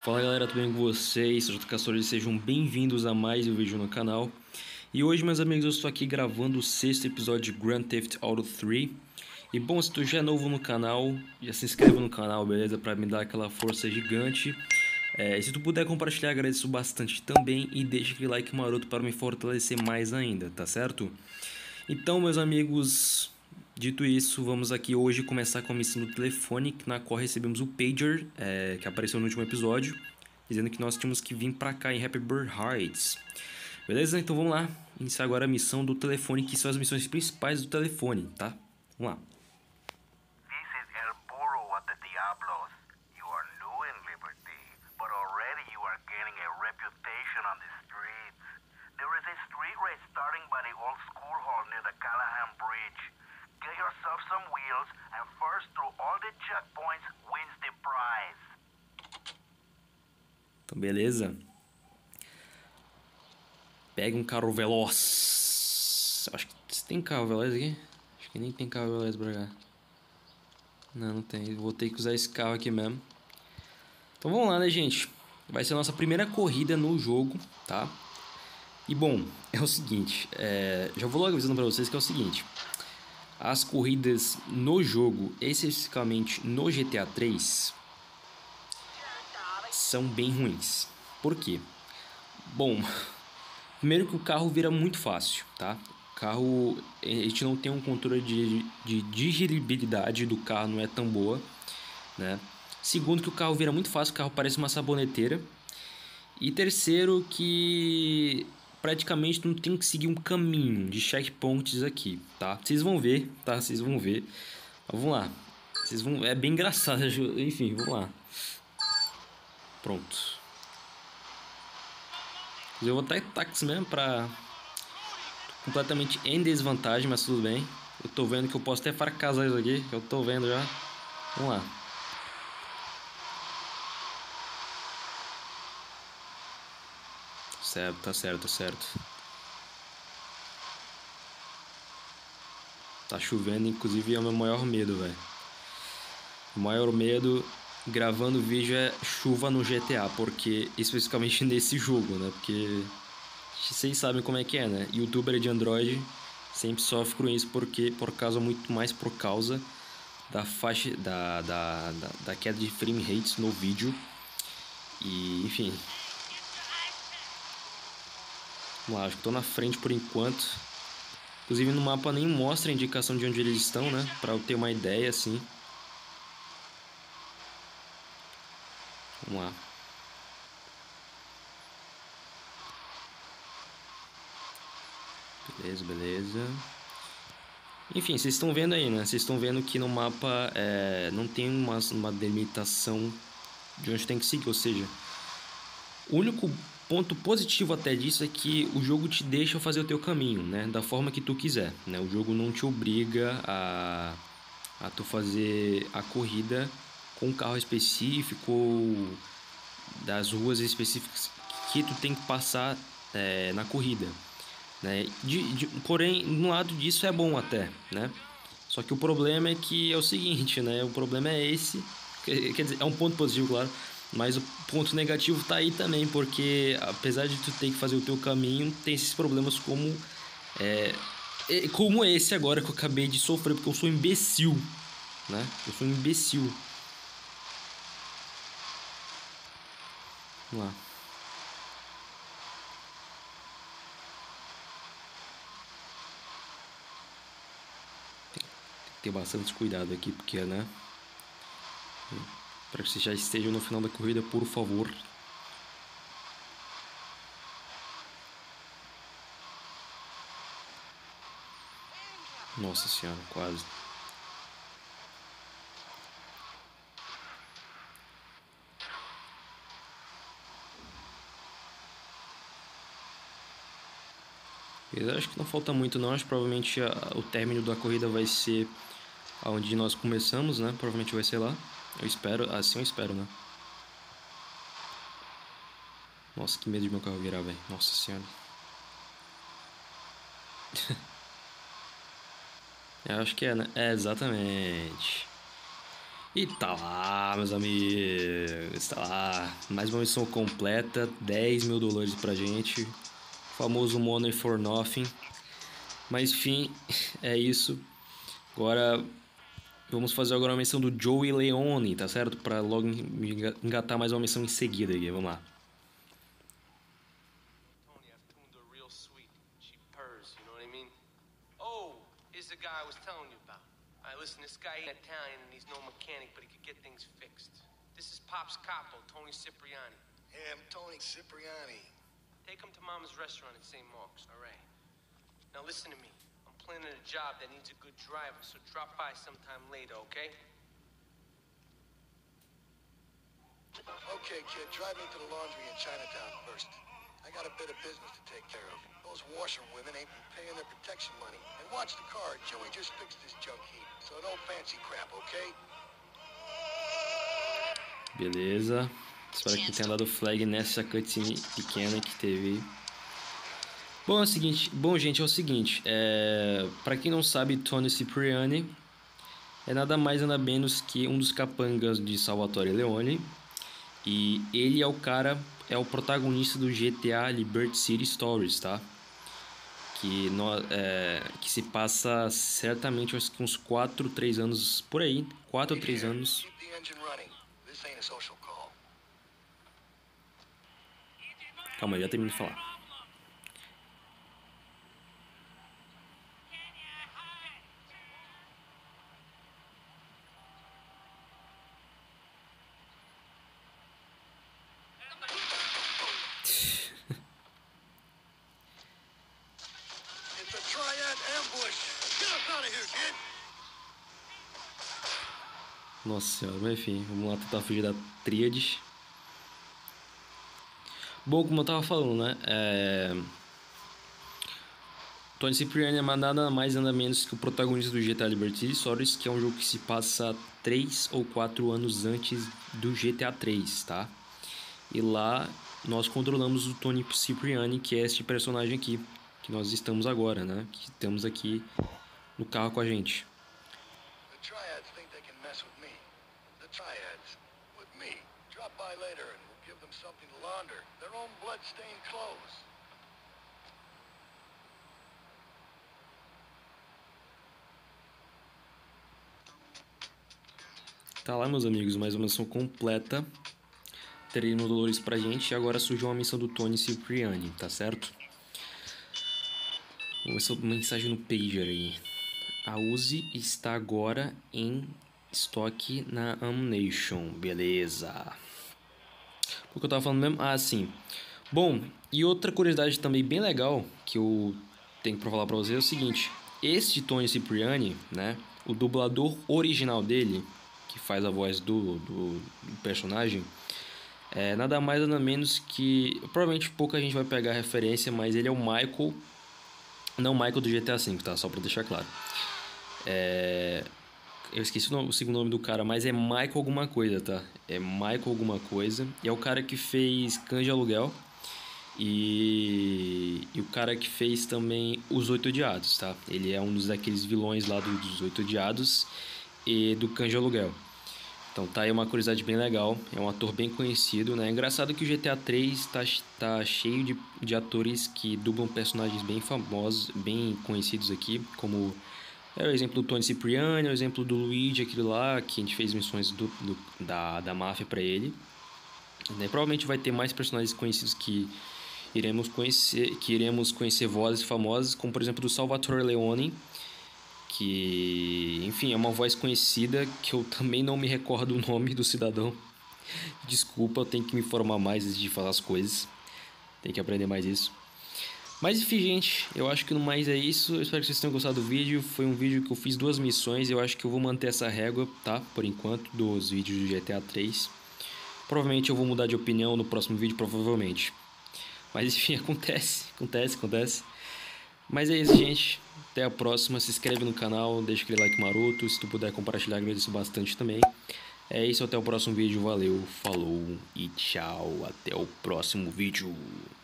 Fala galera, tudo bem com vocês? Eu sou o Castor e sejam bem-vindos a mais um vídeo no canal. E hoje, meus amigos, eu estou aqui gravando o sexto episódio de Grand Theft Auto 3. E bom, se tu já é novo no canal, já se inscreva no canal, beleza? Pra me dar aquela força gigante. E se tu puder compartilhar, agradeço bastante também. E deixa aquele like maroto para me fortalecer mais ainda, tá certo? Então, meus amigos, dito isso, vamos aqui hoje começar com a missão do telefone, na qual recebemos o pager, que apareceu no último episódio, dizendo que nós tínhamos que vir pra cá em Happy Bird Heights. Beleza? Então vamos lá, iniciar agora a missão do telefone, que são as missões principais do telefone, tá? Vamos lá. This is El Burro at the Diablos. You are new in Liberty, but already you are gaining a reputation on the streets. There is a street race starting by the old school hall near the Callahan Bridge. Get yourself some wheels, and first through all the checkpoints wins the prize. Então beleza. Pega um carro veloz. Acho que tem carro veloz aqui? Acho que nem tem carro veloz pra cá. Não tem. Vou ter que usar esse carro aqui mesmo. Então vamos lá, né, gente? Vai ser a nossa primeira corrida no jogo, tá? E bom, é o seguinte. Já vou logo avisando pra vocês que é o seguinte. As corridas no jogo, especificamente no GTA 3, são bem ruins. Por quê? Bom, primeiro que o carro vira muito fácil, tá? O carro, a gente não tem um controle de dirigibilidade do carro, não é tão boa, né? Segundo que o carro vira muito fácil, o carro parece uma saboneteira. E terceiro que praticamente não tem que seguir um caminho de checkpoints aqui, tá? Vocês vão ver, tá? Vocês vão ver. Mas vamos lá. Vocês vão... É bem engraçado, enfim, vamos lá. Pronto. Eu vou estar em táxi mesmo pra... completamente em desvantagem, mas tudo bem. Eu tô vendo que eu posso até fracassar isso aqui. Eu tô vendo já. Vamos lá. Certo, tá certo, tá certo. Tá chovendo, inclusive é o meu maior medo, velho. O maior medo gravando vídeo é chuva no GTA, porque especificamente nesse jogo, né? Porque vocês sabem como é que é, né? Youtuber de Android sempre sofre com isso por causa da faixa da queda de frame rates no vídeo. E enfim. Vamos lá, acho que tô na frente por enquanto. Inclusive no mapa nem mostra a indicação de onde eles estão, né? Pra eu ter uma ideia, assim. Vamos lá. Beleza, beleza. Enfim, vocês estão vendo aí, né? Vocês estão vendo que no mapa não tem uma delimitação de onde tem que seguir. Ou seja, o único ponto positivo até disso é que o jogo te deixa fazer o teu caminho, né? Da forma que tu quiser, né? O jogo não te obriga a tu fazer a corrida com um carro específico ou das ruas específicas que tu tem que passar na corrida, né? Porém, no lado disso é bom até, né? Só que o problema é que é o seguinte, né? O problema é esse, quer dizer, é um ponto positivo, claro, mas o ponto negativo tá aí também, porque apesar de tu ter que fazer o teu caminho, tem esses problemas como esse agora que eu acabei de sofrer, porque eu sou um imbecil, né? Eu sou um imbecil. Vamos lá. Tem que ter bastante cuidado aqui, porque, né? Para que você já esteja no final da corrida, por favor. Nossa senhora, quase. Eu acho que não falta muito não, acho que provavelmente o término da corrida vai ser aonde nós começamos, né? Provavelmente vai ser lá. Eu espero, assim eu espero, né? Nossa, que medo de meu carro virar, velho. Nossa senhora. Eu acho que é, né? É, exatamente. E tá lá, meus amigos, tá lá. Mais uma missão completa, $10.000 pra gente. O famoso Money for Nothing. Mas enfim, é isso. Agora vamos fazer agora uma missão do Joey Leone, tá certo? Pra logo engatar mais uma missão em seguida aqui, vamos lá. Tony, I've tuned her real sweet. She purrs, you know what I mean? Oh, here's the guy I was telling you about. All right, listen, this guy ain't Italian and he's no mechanic, but he could get things fixed. This is Pop's capo, Tony Cipriani. Yeah, I'm Tony Cipriani. Take him to Mama's restaurant in St. Mark's, all right? Now listen to me. I'm planning a job that needs a good driver, so drop by sometime later, okay? Okay, kid, drive me to the laundry in Chinatown first. I got a bit of business to take care of. Those washerwomen ain't been paying their protection money. And watch the car. Joey just fixed this junk heap. So no fancy crap, okay? Beleza. Espero que tenha dado flag nessa cutscene pequena que teve. Bom, é o seguinte, gente, é o seguinte. Pra quem não sabe, Tony Cipriani é nada mais nada menos que um dos capangas de Salvatore Leone. E ele é o cara, é o protagonista do GTA Liberty City Stories, tá? Que se passa certamente uns 4, 3 anos por aí. 4 ou 3 anos. Keep the engine running. This ain't a social call. Calma aí, já termino de falar. It's a triad ambush. Get us out of here, kid. Nossa senhora, mas enfim, vamos lá tentar fugir da tríade. Bom, como eu tava falando, né? Tony Cipriani é nada mais nada menos que o protagonista do GTA Liberty City Stories, que é um jogo que se passa 3 ou 4 anos antes do GTA 3, tá? E lá nós controlamos o Tony Cipriani, que é este personagem aqui, que nós estamos agora, né? Que estamos aqui no carro com a gente. The triads think they can mess with me. The triads with me. Drop by later and we'll give them something to launder. Their own blood-stained clothes. Tá lá, meus amigos, mais uma missão completa. $3.000 pra gente. E agora surgiu uma missão do Tony Cipriani, tá certo? Vou ver se eu mensagem no pager aí. A Uzi está agora em estoque na Ammunition. Beleza. O que eu tava falando mesmo? Ah, sim. Bom, e outra curiosidade também bem legal que eu tenho pra falar pra vocês é o seguinte. Este Tony Cipriani, né? O dublador original dele, que faz a voz do personagem, é nada mais nada menos que... Provavelmente pouca gente vai pegar a referência, mas ele é o Michael... Não o Michael do GTA V, tá? Só pra deixar claro. Eu esqueci o segundo nome do cara, mas é Michael alguma coisa, tá? É Michael alguma coisa. E é o cara que fez Cães de Aluguel. E o cara que fez também Os Oito Odiados, tá? Ele é um daqueles vilões lá dos Oito Odiados e do Cães de Aluguel. Então tá aí uma curiosidade bem legal. É um ator bem conhecido, né? É engraçado que o GTA 3 tá cheio de atores que dublam personagens bem famosos, bem conhecidos aqui, como é o exemplo do Tony Cipriani, o exemplo do Luigi, aquele lá, que a gente fez missões da máfia pra ele. Né? Provavelmente vai ter mais personagens conhecidos que iremos conhecer vozes famosas, como por exemplo do Salvatore Leone, que, enfim, é uma voz conhecida que eu também não me recordo o nome do cidadão. Desculpa, eu tenho que me informar mais antes de falar as coisas. Tem que aprender mais isso. Mas enfim, gente, eu acho que no mais é isso. Eu espero que vocês tenham gostado do vídeo. Foi um vídeo que eu fiz 2 missões. Eu acho que eu vou manter essa régua, tá? Por enquanto, dos vídeos do GTA 3. Provavelmente eu vou mudar de opinião no próximo vídeo, provavelmente. Mas enfim, acontece. Mas é isso, gente. Até a próxima. Se inscreve no canal, deixa aquele like maroto. Se tu puder compartilhar, agradeço bastante também. É isso, até o próximo vídeo. Valeu, falou e tchau. Até o próximo vídeo.